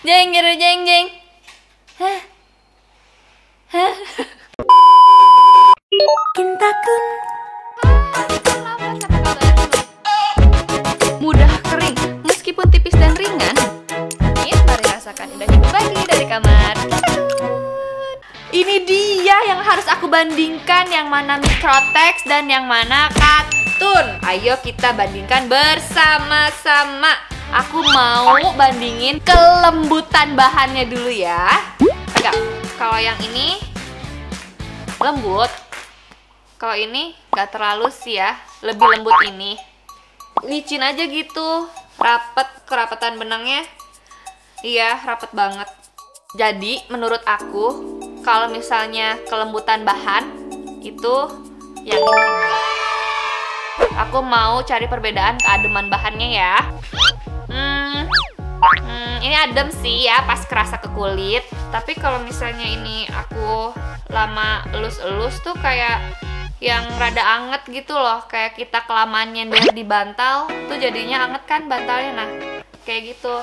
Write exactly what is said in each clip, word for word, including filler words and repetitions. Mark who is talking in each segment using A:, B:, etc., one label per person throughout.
A: Jeng gitu jeng jeng. Hah? Hah? Kintakun. Mudah kering, meskipun tipis dan ringan. Ini mari rasakan indahnya berbagi dari kamar. Ini dia yang harus aku bandingkan, yang mana Microtex dan yang mana Katun. Ayo kita bandingkan bersama-sama. Aku mau bandingin kelembutan bahannya dulu ya. Pegang. Kalau yang ini lembut, kalau ini gak terlalu sih ya, lebih lembut ini. Licin aja gitu, rapet, kerapatan benangnya. Iya, rapet banget. Jadi menurut aku, kalau misalnya kelembutan bahan itu yang ini. Aku mau cari perbedaan keademan bahannya ya. Hmm, hmm, ini adem sih ya pas kerasa ke kulit. Tapi kalau misalnya ini aku lama elus-elus tuh kayak yang rada anget gitu loh. Kayak kita kelamaan nyender di bantal tuh jadinya anget kan bantalnya. Nah kayak gitu.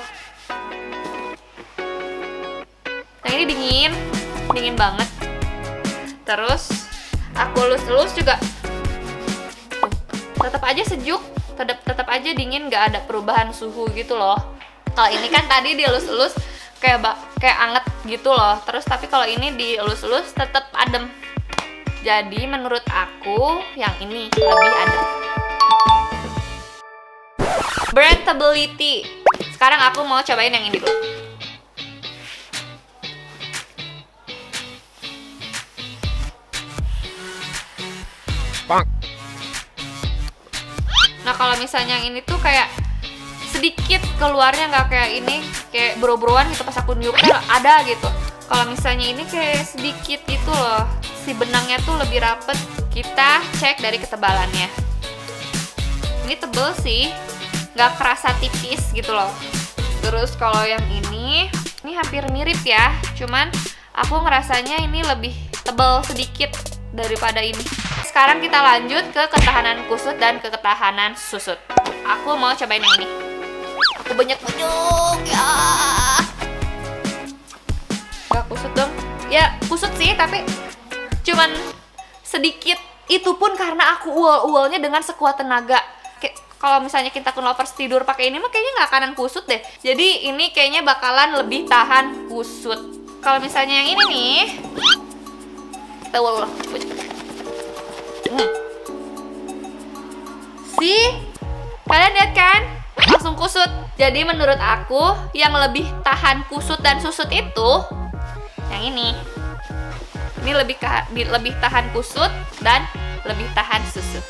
A: Nah ini dingin, dingin banget. Terus aku elus-elus juga tetap aja sejuk, tetap tetap aja dingin, nggak ada perubahan suhu gitu loh. Kalau ini kan tadi dielus-elus kayak kayak anget gitu loh. Terus tapi kalau ini dielus-elus tetap adem. Jadi menurut aku yang ini lebih adem. Breathability. Sekarang aku mau cobain yang ini dulu. Nah kalau misalnya yang ini tuh kayak sedikit keluarnya, nggak kayak ini kayak bro-broan gitu pas aku niupnya ada gitu. Kalau misalnya ini kayak sedikit gitu loh, si benangnya tuh lebih rapet. Kita cek dari ketebalannya. Ini tebel sih, nggak kerasa tipis gitu loh. Terus kalau yang ini, ini hampir mirip ya, cuman aku ngerasanya ini lebih tebel sedikit daripada ini. Sekarang kita lanjut ke ketahanan kusut dan ke ketahanan susut. Aku mau cobain yang ini. Aku banyak-banyak ya. Gak kusut dong. Ya kusut sih tapi cuman sedikit. Itu pun karena aku uol-uolnya dengan sekuat tenaga. Kalau misalnya Kintakun Lovers tidur pakai ini mah kayaknya nggak akanan kusut deh. Jadi ini kayaknya bakalan lebih tahan kusut. Kalau misalnya yang ini nih, kita uol-uol. Hmm. Sih, kalian lihat kan? Langsung kusut. Jadi menurut aku yang lebih tahan kusut dan susut itu yang ini. Ini lebih lebih tahan kusut dan lebih tahan susut.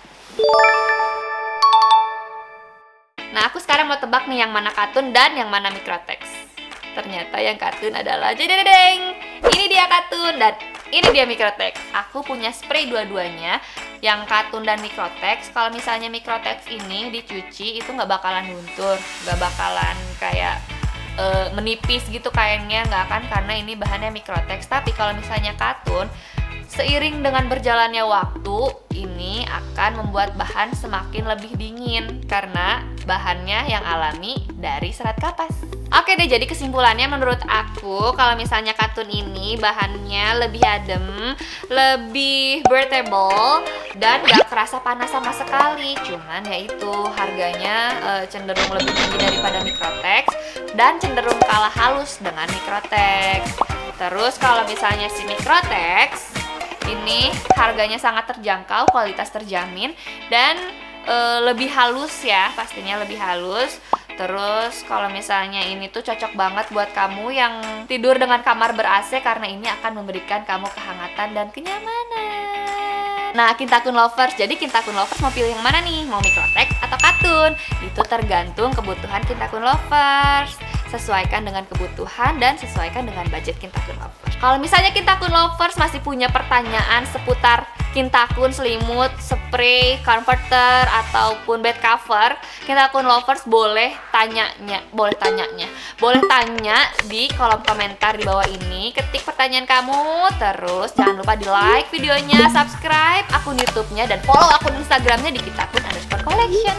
A: Nah, aku sekarang mau tebak nih yang mana Katun dan yang mana Microtex. Ternyata yang Katun adalah jededeng. Ini dia Katun dan ini dia Microtex. Aku punya spray dua-duanya, yang Katun dan Microtex. Kalau misalnya Microtex ini dicuci itu nggak bakalan luntur, nggak bakalan kayak e, menipis gitu kainnya, nggak akan, karena ini bahannya Microtex. Tapi kalau misalnya Katun, seiring dengan berjalannya waktu, ini akan membuat bahan semakin lebih dingin karena bahannya yang alami dari serat kapas. Oke deh, jadi kesimpulannya menurut aku kalau misalnya Katun ini bahannya lebih adem, lebih breathable, dan gak kerasa panas sama sekali. Cuman ya itu harganya e, cenderung lebih tinggi daripada Microtex dan cenderung kalah halus dengan Microtex. Terus kalau misalnya si Microtex ini harganya sangat terjangkau, kualitas terjamin, dan e, lebih halus ya, pastinya lebih halus. Terus kalau misalnya ini tuh cocok banget buat kamu yang tidur dengan kamar ber-A C karena ini akan memberikan kamu kehangatan dan kenyamanan. Nah, Kintakun Lovers, jadi Kintakun Lovers mau pilih yang mana nih? Mau Microtex atau Katun? Itu tergantung kebutuhan Kintakun Lovers. Sesuaikan dengan kebutuhan dan sesuaikan dengan budget Kintakun Lovers. Kalau misalnya Kintakun Lovers masih punya pertanyaan seputar Kintakun selimut, spray, comforter, ataupun bed cover, Kintakun Lovers boleh tanyanya, boleh tanyanya, boleh tanya di kolom komentar di bawah ini. Ketik pertanyaan kamu, terus jangan lupa di like videonya, subscribe akun YouTube-nya, dan follow akun Instagram-nya di Kintakun underscore collection.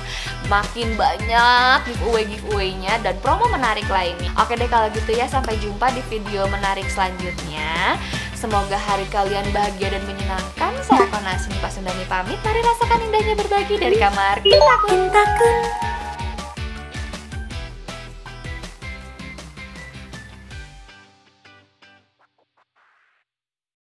A: makin banyak giveaway-giveaway-nya dan promo menarik lainnya. Oke deh kalau gitu ya, sampai jumpa di video menarik selanjutnya. Semoga hari kalian bahagia dan menyenangkan. Saya Kona Sini Pasundani pamit. Mari rasakan indahnya berbagi dari kamar Kintakun.